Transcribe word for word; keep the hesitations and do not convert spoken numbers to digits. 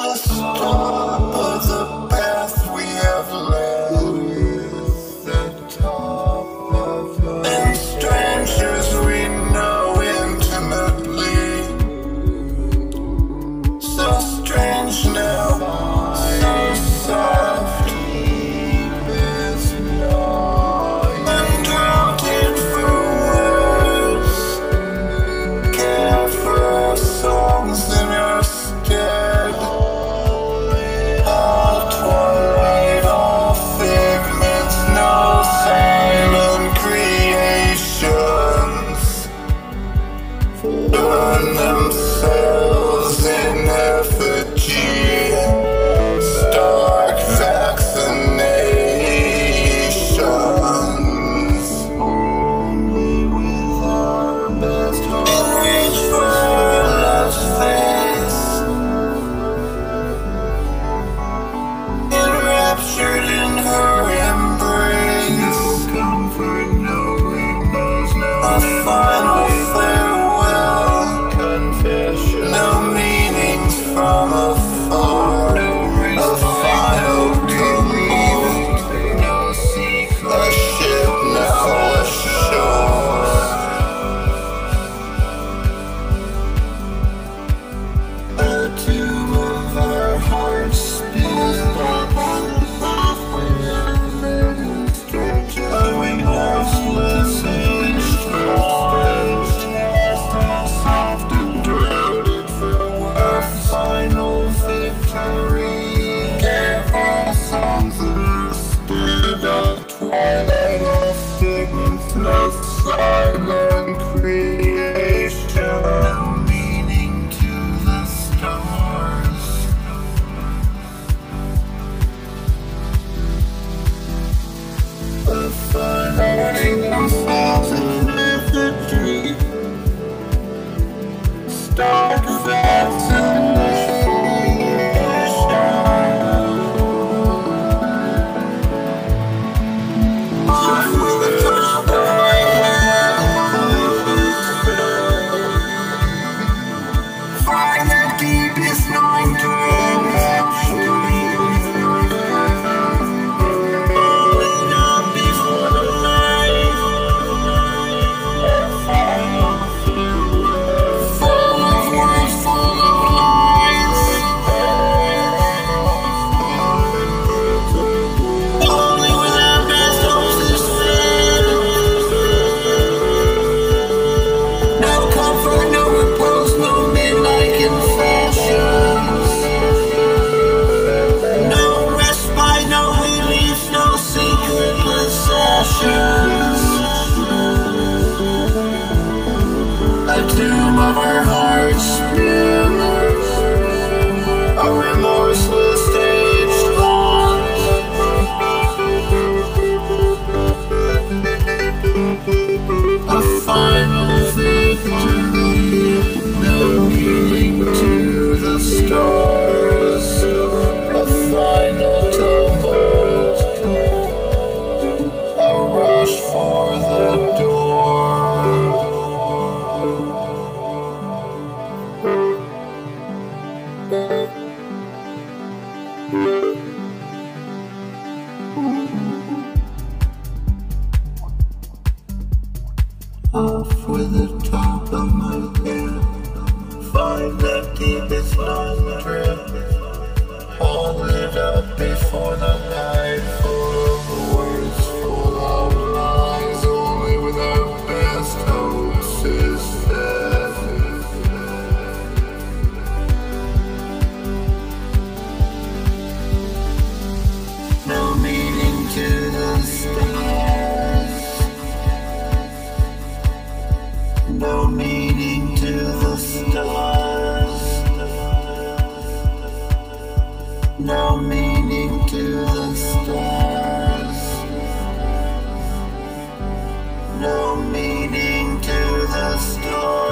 the stop of the path we have led, the top of the and strangers we know intimately, so strange now, so soft, is not, and drowning for words, care for our songs in our stead, all twilight, all figments, no silent creations, burn themselves in effigy, stark vaccinations, only with our best hope, in reach for love's face, enraptured in her embrace, no comfort, no rainbows, no a final farewell, confession, no meanings from afar, no a final believing, no secret, a ship now ashore, a tomb of our hearts spilled, a remorseless aged lost, soft and drowned for our final victory, gave our songs instead of twilight, all figments, no silent creation, no meaning to the stars, the finding themselves in effigy, stark vaccination, find the deepest knowing direction, all it up before the night, full of words, full of lies, only with our best hopes is fed, no comfort, no repose, no midnight confessions, no respite, no relief, no secret possessions, a tomb of our hearts spin, a remorseless aged lost, a final victory, no meaning to the stars, a final tumult, a rush for the door, off with the top of my head, find the deepest known drift, hold it up before the light, full of words, full of lies, only with our best hopes is fed, no meaning to the stars, no meaning to the stars, no meaning to the stars, no meaning to the stars.